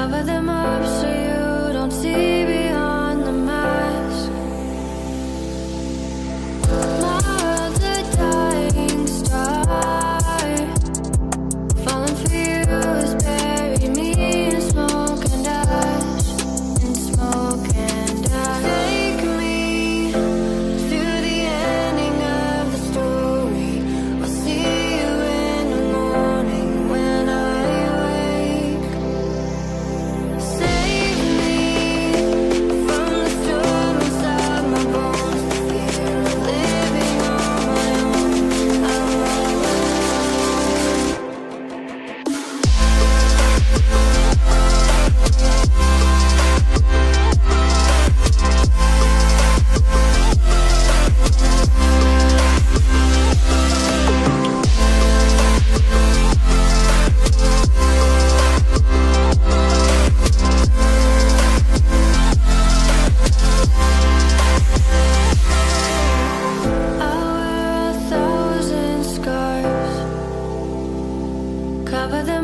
Cover them up so you don't see beyond the mask. My world's a dying star. Falling for you has buried me in smoke and ash. In smoke and ash. Take me through the ending of the story. I'll see you in the morning when I wake. Save me from the storm inside my bones. The fear of living on my own. I'm all alone. I wear 1,000 scars. Cover them